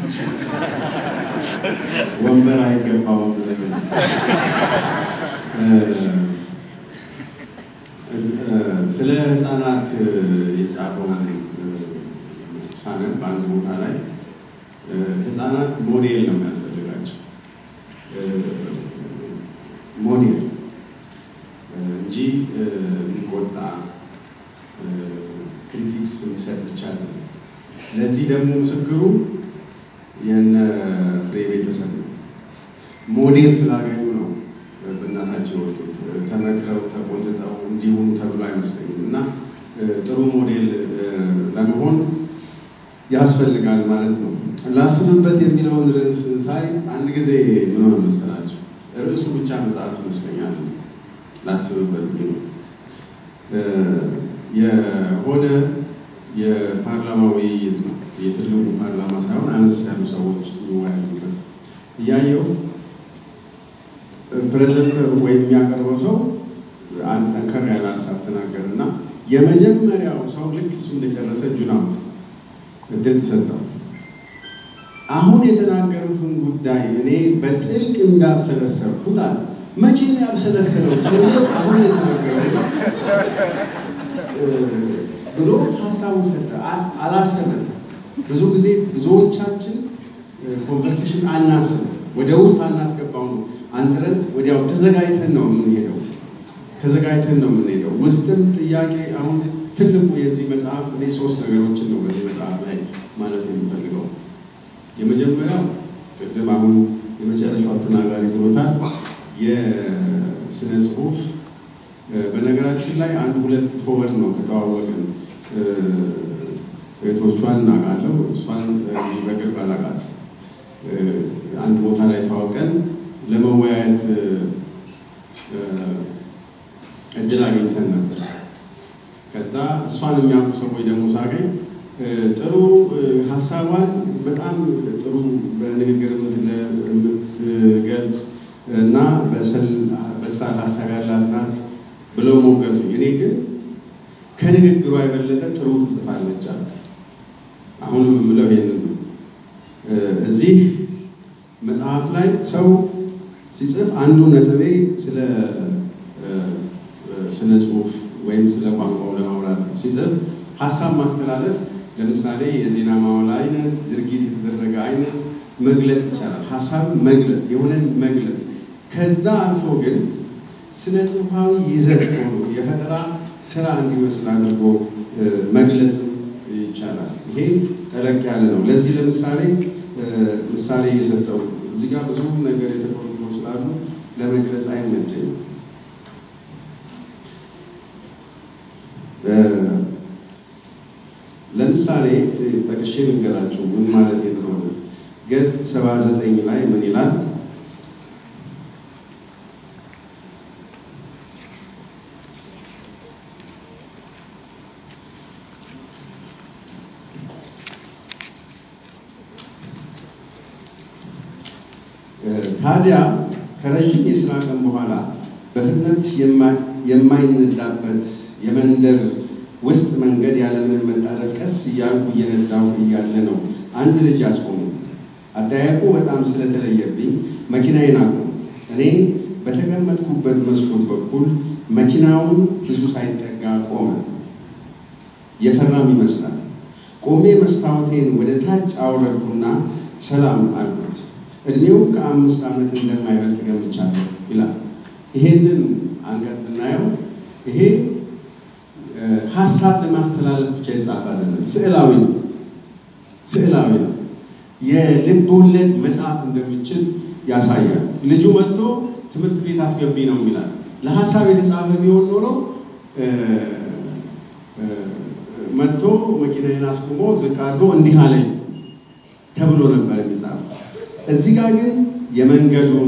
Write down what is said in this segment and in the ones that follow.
ወንበር አይገባውም ለምን ስለ ህፃናት የጻፈው ሳነብ በአንድ ቦታ ላይ ህፃናት ሞዴል ነው የሚያስፈልጋቸው ሞዴል እንጂ የሚቆጣ ክሪቲክስ የሚሰጥ ብቻ ነው። ለዚህ ደግሞ ምስክሩ የነ ፍሬ ቤተሰብ ነው። ሞዴል ስላገኙ ነው በእናታቸው ወጡት ተመክረው ተቆጥተው እንዲሆኑ ተብሎ አይመስለኝም። እና ጥሩ ሞዴል ለመሆን ያስፈልጋል ማለት ነው። ላስብበት የሚለውን ርዕስ ሳይ አንድ ጊዜ ምን ሆነ መሰላችሁ? ርዕሱ ብቻ መጽሐፍ ይመስለኛል። ላስብበት ነው የሆነ የፓርላማ ውይይት ነው። የትልቁ ፓርላማ ሳይሆን አነስ ያሉ ሰዎች ይወያዩበት እያየው ፕሬዝዳንት ወይ የሚያቀርበው ሰው አንድ ጠንከር ያለ ሀሳብ ተናገረና የመጀመሪያው ሰው ልክ እሱ እንደጨረሰ እጁን አወጣ፣ እድል ተሰጠው። አሁን የተናገሩትን ጉዳይ እኔ በጥልቅ እንዳብሰለሰልኩት አለ። መቼ ነው ያብሰለሰለው? አሁን የተናገሩት ብሎ ሀሳቡን ሰጠ። አላሰበም። ብዙ ጊዜ ብዙዎቻችን ኮንቨርሴሽን አናስብም፣ ወደ ውስጥ አናስገባው ነው። አንድረን ወዲያው ተዘጋጅተን ነው የምንሄደው። ውስጥም ጥያቄ አሁን ትልቁ የዚህ መጽሐፍ እኔ 3 ነገሮችን ነው በዚህ መጽሐፍ ላይ ማለት የምፈልገው። የመጀመሪያው ቅድም አሁን የመጨረሻው ተናጋሪ ብሎታል፣ የስነ ጽሁፍ በነገራችን ላይ 1-2 ወር ነው ከተዋወቅን። ቤቶቿን እናውቃለሁ፣ እሷን በቅርብ አላውቃትም። አንድ ቦታ ላይ ተዋውቀን ለመወያየት እድል አግኝተን ነበር። ከዛ እሷን የሚያውቁ ሰዎች ደግሞ ሳገኝ ጥሩ ሀሳቧን በጣም ጥሩ በንግግር የምትገልጽ እና በሳል ሀሳብ ያላት ናት ብለው ሞገቱኝ። እኔ ግን ከንግግሯ የበለጠ ጥሩ ትጽፋለች አለ። አሁንም የምለው ይሄንን ነው። እዚህ መጽሐፍ ላይ ሰው ሲጽፍ አንዱ ነጥቤ ስለ ስነ ጽሁፍ ወይም ስለ ቋንቋው ለማውራት ሲጽፍ ሀሳብ ማስተላለፍ፣ ለምሳሌ የዜና ማዋል አይነት ድርጊት የተደረገ አይነት መግለጽ ይቻላል። ሀሳብ መግለጽ የሆነን መግለጽ፣ ከዛ አልፎ ግን ስነ ጽሁፋዊ ይዘት ሆኖ የፈጠራ ስራ እንዲመስል አድርጎ መግለጽ ይቻላል። ይሄ ጠለቅ ያለ ነው። ለዚህ ለምሳሌ ምሳሌ እየሰጠው እዚህ ጋር ብዙ ነገር የተቆርጦ ስላሉ ለመግለጽ አይመቸኝም። ለምሳሌ ጠቅሼ ልንገራችሁ ምን ማለት እንደሆነ። ገጽ 79 ላይ ምን ይላል? ታዲያ ከረጅም የስራ ቀን በኋላ በፍጥነት የማይነዳበት የመንደር ውስጥ መንገድ ያለምንም መጣደፍ ቀስ እያልኩ እየነዳሁ እያለ ነው አንድ ልጅ አስቆሙ። አጠያየቁ በጣም ስለተለየብኝ መኪናዬን አቆሙ። እኔ በተቀመጥኩበት መስኮት በኩል መኪናውን ብዙ ሳይጠጋ ቆመ። የፈራም ይመስላል። ቆሜ መስታወቴን ወደ ታች አወረድኩና ሰላም አልኩት። እድሜው ከ5 ዓመት እንደማይበልጥ ገምቻለሁ ይላል። ይሄንን አንቀጽ ብናየው ይሄ ሀሳብ ለማስተላለፍ ብቻ የተጻፈ አይደለም፣ ስዕላዊ ነው። የልብ ወለድ መጽሐፍ እንደሚችል ያሳያል። ልጁ መጥቶ ትምህርት ቤት አስገቢ ነው ይላል። ለሀሳብ የተጻፈ ቢሆን ኖሮ መጥቶ መኪናዬን አስቆሞ ዝቅ አድርጎ እንዲህ አለኝ ተብሎ ነበር የሚጻፈው። እዚህ ጋር ግን የመንገዱን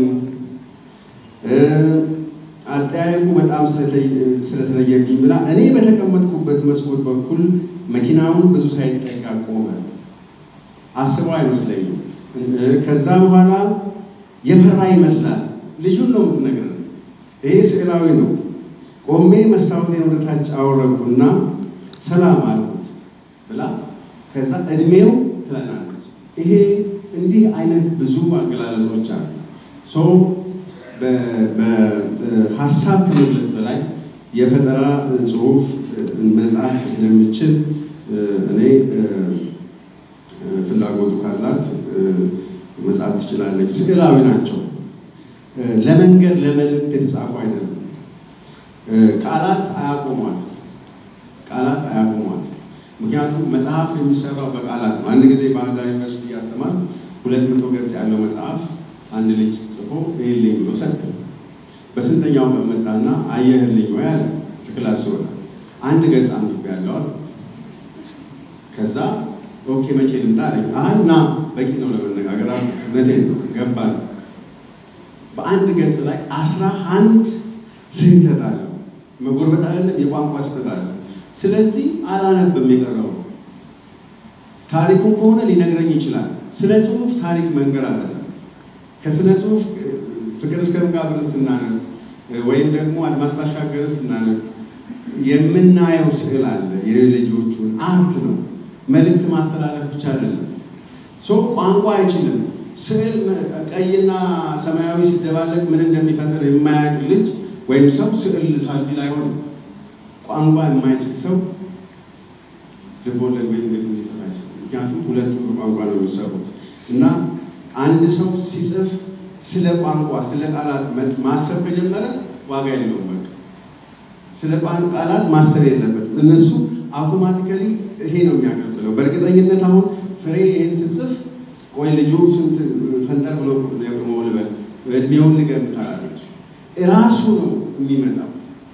አጠያየቁ በጣም ስለተለየብኝ ብላ እኔ በተቀመጥኩበት መስኮት በኩል መኪናውን ብዙ ሳይጠጋ ቆመ። አስበው አይመስለኝም። ከዛ በኋላ የፈራ ይመስላል። ልጁን ነው የምትነግረን። ይሄ ስዕላዊ ነው። ቆሜ መስታወቴን ወደ ታች አወረድኩና ሰላም አልኩት ብላ ከዛ እድሜው ትለናለች። ይሄ እንዲህ አይነት ብዙ አገላለጾች አሉ። ሶ በሐሳብ ከመግለጽ በላይ የፈጠራ ጽሁፍ መጽሐፍ እንደምችል እኔ ፍላጎቱ ካላት መጽሐፍ ትችላለች። ስዕላዊ ናቸው። ለመንገድ ለመልእክት የተጻፉ አይደለም። ቃላት አያቆሟት። ምክንያቱም መጽሐፍ የሚሰራው በቃላት ነው። አንድ ጊዜ ባህርዳር ዩኒቨርሲቲ ያስተማር 200 ገጽ ያለው መጽሐፍ አንድ ልጅ ጽፎ ይሄልኝ ብሎ ሰጠ። በስንተኛው ቀን መጣና አየህልኝ ወይ አለ። ክላስ ወጣ። አንድ ገጽ አንብቤያለሁ አለ። ከዛ ኦኬ መቼ ልምጣ አለኝ። አና በቂ ነው ለመነጋገር አለ። እውነቴን ነው ገባን። በአንድ ገጽ ላይ 11 ስህተት አለ። መጎርበጥ አይደለም የቋንቋ ስህተት አለ። ስለዚህ አላነብም የቀረው ታሪኩን ከሆነ ሊነግረኝ ይችላል። ስለ ጽሁፍ ታሪክ መንገር አይደለም። ከስነ ጽሁፍ ፍቅር እስከ መቃብር ስናነብ ወይም ደግሞ አድማስ ባሻገር ስናነብ የምናየው ስዕል አለ። የልጆቹን አርት ነው። መልእክት ማስተላለፍ ብቻ አይደለም። ቋንቋ አይችልም። ስዕል ቀይና ሰማያዊ ሲደባለቅ ምን እንደሚፈጠር የማያውቅ ልጅ ወይም ሰው ስዕል ሳልቢል አይሆንም። ቋንቋ የማይችል ሰው ልቦለድ ወይም ግጥም ሊጽፍ አይችልም። ምክንያቱም ሁለቱም ቋንቋ ነው የሚሰሩት እና አንድ ሰው ሲጽፍ ስለ ቋንቋ ስለ ቃላት ማሰብ ከጀመረ ዋጋ የለውም። በቃ ስለ ቃላት ማሰብ የለበት። እነሱ አውቶማቲካሊ ይሄ ነው የሚያገለግለው። በእርግጠኝነት አሁን ፍሬ ይሄን ሲጽፍ ቆይ ልጁ ስንት ፈንጠር ብሎ ነው ልበል እድሜውን ልገምታለች ራሱ ነው የሚመጣው።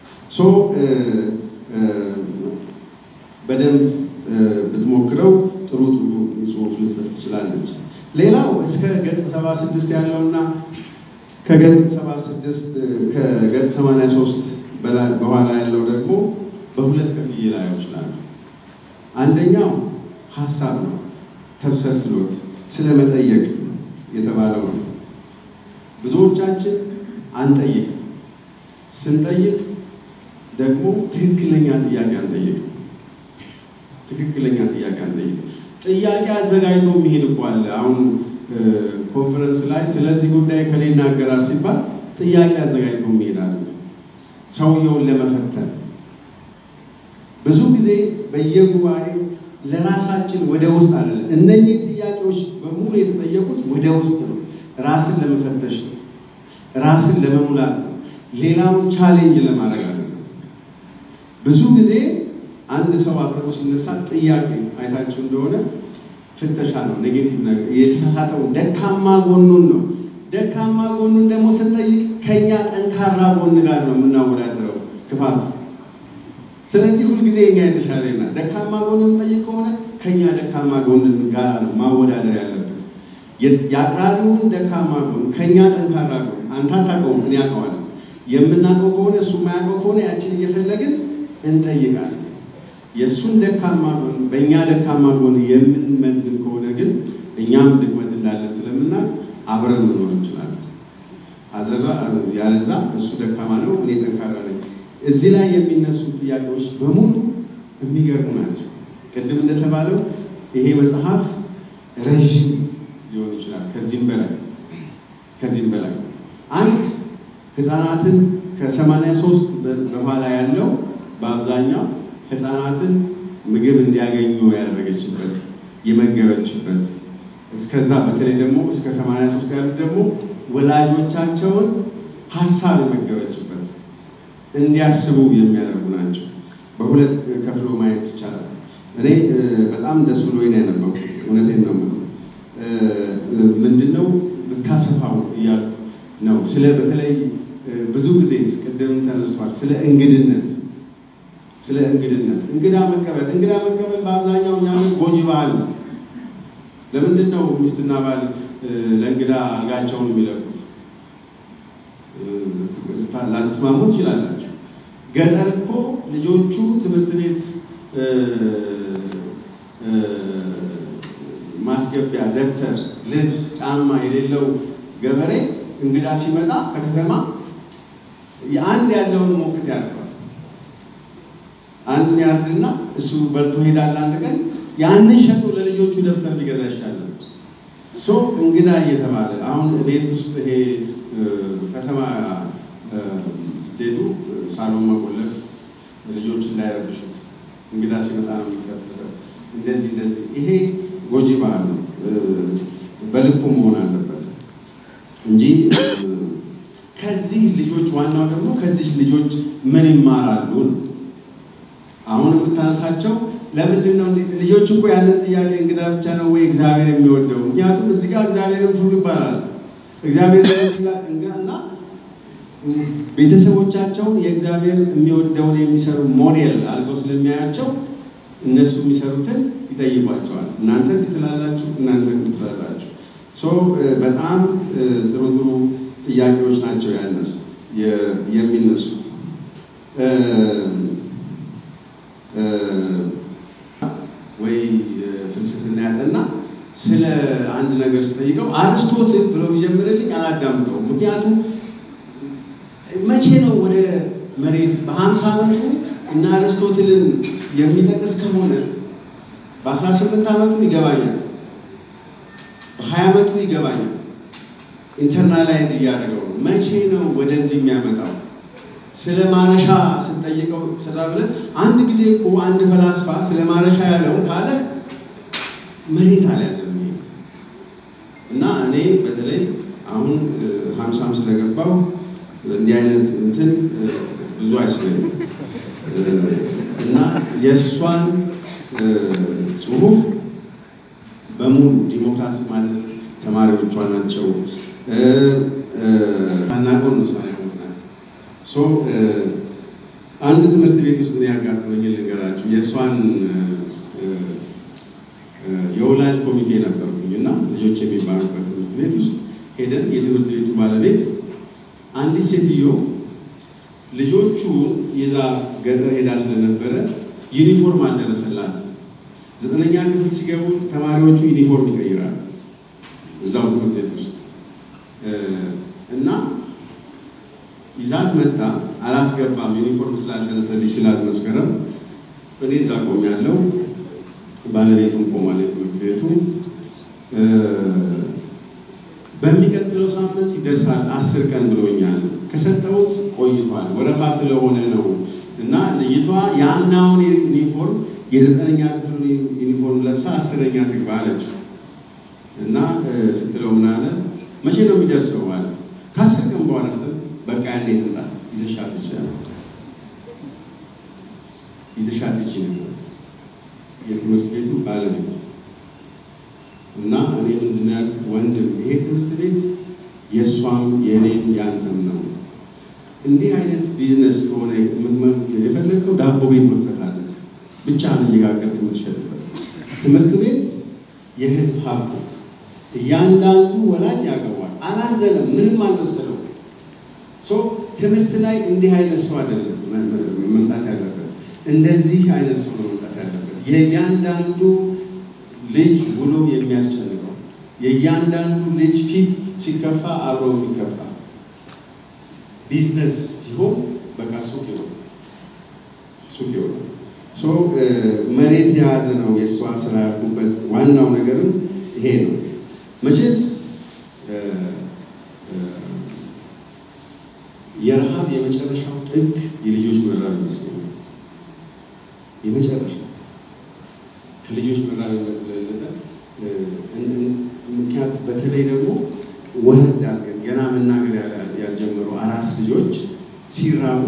በደንብ ብትሞክረው ጥሩ ጽሁፍ ልጽፍ ትችላለች። ሌላው እስከ ገጽ 76 ያለውና ከገጽ 76 ከገጽ 83 በኋላ ያለው ደግሞ በሁለት ከፍዬ ላየው ይችላል። አንደኛው ሐሳብ ነው። ተብሰስሎት ስለመጠየቅ የተባለው ነው። ብዙዎቻችን አንጠይቅ። ስንጠይቅ ደግሞ ትክክለኛ ጥያቄ አንጠይቅ። ጥያቄ አዘጋጅቶ የሚሄድ እኮ አለ። አሁን ኮንፈረንስ ላይ ስለዚህ ጉዳይ ከሌ ይናገራል ሲባል ጥያቄ አዘጋጅቶ የሚሄድ አለ ሰውየውን ለመፈተን። ብዙ ጊዜ በየጉባኤው ለራሳችን ወደ ውስጥ አይደለም። እነኚህ ጥያቄዎች በሙሉ የተጠየቁት ወደ ውስጥ ነው። ራስን ለመፈተሽ ነው። ራስን ለመሙላት ነው። ሌላውን ቻሌንጅ ለማድረግ አይደለም። ብዙ ጊዜ አንድ ሰው አቅርቦ ሲነሳ ጥያቄ አይታችሁ እንደሆነ ፍተሻ ነው። ኔጌቲቭ ነገር የተሳሳተው ደካማ ጎኑን ነው። ደካማ ጎኑን ደግሞ ስንጠይቅ ከኛ ጠንካራ ጎን ጋር ነው የምናወዳደረው ክፋቱ። ስለዚህ ሁሉ ጊዜ እኛ የተሻለ እና ደካማ ጎኑን ጠይቅ ከሆነ ከኛ ደካማ ጎን ጋር ነው ማወዳደር ያለብን። ያቅራቢውን ደካማ ጎን ከኛ ጠንካራ ጎን አንተ አታውቀውም እኔ አውቀዋለሁ የምናውቀው ከሆነ እሱ የማያውቀው ከሆነ ያችን እየፈለግን እንጠይቃለን። የሱን ደካማ ጎን በእኛ ደካማ ጎን የምንመዝን ከሆነ ግን እኛም ድክመት እንዳለን ስለምናውቅ አብረን መኖር እንችላለን። አዘራ ያለዛ እሱ ደካማ ነው እኔ ጠንካራ ነኝ። እዚህ ላይ የሚነሱ ጥያቄዎች በሙሉ የሚገርሙ ናቸው። ቅድም እንደተባለው ይሄ መጽሐፍ ረጅም ሊሆን ይችላል። ከዚህም በላይ አንድ ህፃናትን ከ83 በኋላ ያለው በአብዛኛው ህፃናትን ምግብ እንዲያገኙ ያደረገችበት የመገበችበት እስከዛ በተለይ ደግሞ እስከ 83 ያሉት ደግሞ ወላጆቻቸውን ሐሳብ የመገበችበት እንዲያስቡ የሚያደርጉ ናቸው። በሁለት ከፍሎ ማየት ይቻላል። እኔ በጣም ደስ ብሎኝ ነው ያነበብኩት። እውነቴን ነው ምንድነው ብታሰፋው እያልኩ ነው። ስለ በተለይ ብዙ ጊዜ ቅድም ተነስቷል ስለ እንግድነት እንግዳ መቀበል በአብዛኛው እኛ ጎጂ ባህል ነው። ለምንድን ነው ሚስትና ባል ለእንግዳ አልጋቸውን የሚለቁት? ላትስማሙ ትችላላችሁ። ገጠር እኮ ልጆቹ ትምህርት ቤት ማስገቢያ ደብተር፣ ልብስ፣ ጫማ የሌለው ገበሬ እንግዳ ሲመጣ ከከተማ የአንድ ያለውን ሞክት ያርዳል። አንዱን ያርድና እሱ በልቶ ሄዳል። አንድ ቀን ያንን ሸጦ ለልጆቹ ደብተር ሊገዛ ይችላል። እንግዳ እየተባለ አሁን ቤት ውስጥ ይሄ ከተማ ስትሄዱ ሳሎን መቆለፍ ልጆች እንዳይረብሹ እንግዳ ሲመጣ ነው የሚከፈተው እንደዚህ ይሄ ጎጂ ባህል ነው በልኩ መሆን አለበት እንጂ ከዚህ ልጆች ዋናው ደግሞ ከዚህ ልጆች ምን ይማራሉ አሁን የምታነሳቸው ለምንድን ነው ልጆች እኮ ያለን ጥያቄ እንግዳ ብቻ ነው ወይ እግዚአብሔር የሚወደው ምክንያቱም እዚህ ጋር እግዚአብሔርን ፍሩ ይባላል እግዚአብሔር እንጋና ቤተሰቦቻቸውን የእግዚአብሔር የሚወደውን የሚሰሩ ሞዴል አድርገው ስለሚያያቸው እነሱ የሚሰሩትን ይጠይቋቸዋል እናንተ ትላላችሁ በጣም ጥሩ ጥያቄዎች ናቸው የሚነሱት ወይ ፍልስፍና ያለና ስለ አንድ ነገር ሲጠይቀው አርስቶትል ብሎ ቢጀምርልኝ አላዳምጠው ምክንያቱም መቼ ነው ወደ መሬት በ50 ዓመቱ እና አርስቶትልን የሚጠቅስ ከሆነ በ18 ዓመቱ ይገባኛል በ20 ዓመቱ ይገባኛል ኢንተርናላይዝ ያደርገው መቼ ነው ወደዚህ የሚያመጣው ስለ ማረሻ ስንጠይቀው ሰዳብለ አንድ ጊዜ እኮ አንድ ፈላስፋ ስለ ማረሻ ያለው ካለ መሬት አልያዘም እና እኔ በተለይ አሁን 50 ስለገባው እንዲህ አይነት እንትን ብዙ አይስለኝም እና የሷን ጽሁፍ በሙሉ ዲሞክራሲ ማለት ተማሪዎቿ ናቸው ታናቆን ነው አንድ ትምህርት ቤት ውስጥ ነው ያጋጠመኝ ልንገራችሁ የሷን የወላጅ ኮሚቴ ነበርኩኝና ልጆች የሚባሉበት ትምህርት ቤት ውስጥ ሄደን የትምህርት ቤቱ ባለቤት አንዲት ሴትዮ ልጆቹ የዛ ገጠር ሄዳ ስለነበረ ዩኒፎርም አልደረሰላት 9ኛ ክፍል ሲገቡ ተማሪዎቹ ዩኒፎርም ይቀይራሉ እዛው ትምህርት ቤት ውስጥ እና ይዛት መጣ አላስገባም ዩኒፎርም ስላልደረሰልኝ ስላልመስከረም እኔ እዛ ቆሜያለሁ ባለቤቱም ቆሟል የትምህርት ቤቱ በሚቀጥለው ሳምንት ይደርሳል 10 ቀን ብሎኛል ከሰጠሁት ቆይቷል ወረፋ ስለሆነ ነው እና ልጅቷ ያናውን ዩኒፎርም የ9ኛ ክፍል ዩኒፎርም ለብሳ 10ኛ ትግባ አለች እና ስትለው ምን አለ መቼ ነው የሚደርሰው አለ ከ10 ቀን በኋላ በቃ ያኔ ትምጣ ይዘሻት ይችላል የትምህርት ቤቱ ባለቤት እና እኔ ምንድነው ወንድም ይሄ ትምህርት ቤት የሷም የኔም ያንተም ነው እንዲህ አይነት ቢዝነስ ሆነ የፈለከው ዳቦ ቤት መፈታለ ብቻ ነው እየጋገርክ የምትሸጥበት ትምህርት ቤት የህዝብ ሀብት እያንዳንዱ ወላጅ ያገባል አላዘለም ምንም አልመሰለው ትምህርት ላይ እንዲህ አይነት ሰው አይደለም መምጣት ያለበት እንደዚህ አይነት ሰው ነው መምጣት ያለበት የእያንዳንዱ ልጅ ውሎ የሚያስጨንቀው የእያንዳንዱ ልጅ ፊት ሲከፋ አብሮ የሚከፋ ቢዝነስ ሲሆን በቃ ሱቅ ይሆናል መሬት የያዘ ነው የሷ ስራ ያልኩበት ዋናው ነገርም ይሄ ነው መቼስ የረሃብ የመጨረሻው ጥግ የልጆች መራብ ይመስለኛል የመጨረሻው ከልጆች መራብ ለለለ ምክንያት በተለይ ደግሞ ወረድ አድርገን ገና መናገር ያልጀመሩ አራስ ልጆች ሲራቡ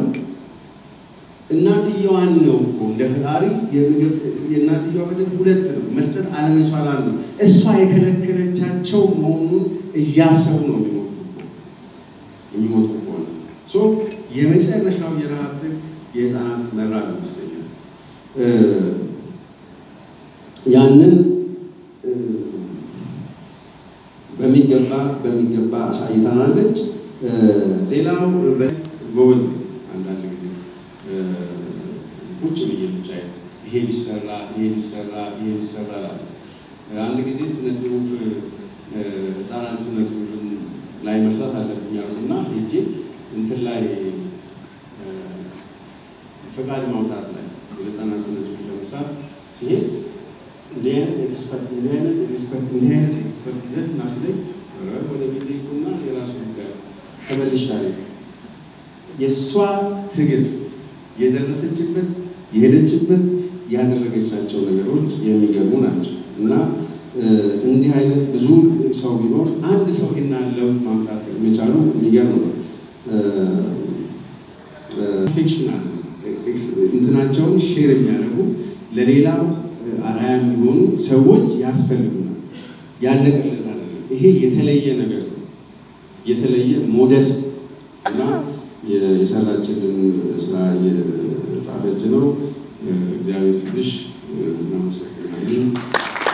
እናትየዋን ነው እኮ እንደ ፈጣሪ የእናትየዋ በደል ሁለት ነው መስጠት አለመቻላል ነው እሷ የከለከለቻቸው መሆኑን እያሰቡ ነው የሚሞቱ የመጨረሻው የረሃብ የህፃናት መራብ ይመስለኛል ያንን በሚገባ አሳይታናለች ሌላው በጎበዝ አንዳንድ ጊዜ ቁጭ ብዬ ብቻ ይሄ ሊሰራ አንድ ጊዜ ስነ ጽሁፍ ህፃናት ስነ ጽሁፍን ላይ መስራት አለብኝ አሉና ሄጄ እንትን ላይ ፈቃድ ማውጣት ላይ የህፃናት ስነ ጽሁፍ ለመስራት ሲሄድ እንዲህ አይነት ኤክስፐርት ይዘት ወደ ቢልኩና የራሱ ጉዳይ ተመልሻለሁ የሷ ትግል የደረሰችበት የሄደችበት ያደረገቻቸው ነገሮች የሚገርሙ ናቸው እና እንዲህ አይነት ብዙ ሰው ቢኖር አንድ ሰው ይናለው ማምጣት የሚቻሉ የሚገርም ነው ፊክሽናል እንትናቸውን ሼር የሚያደርጉ ለሌላው አርአያ የሚሆኑ ሰዎች ያስፈልጉናል ያለቀለት አይደለም ይሄ የተለየ ነገር ነው የተለየ ሞዴስት እና የሰራችልን ስራ የጻፈች ነው እግዚአብሔር ይስጥሽ እናመሰግናለን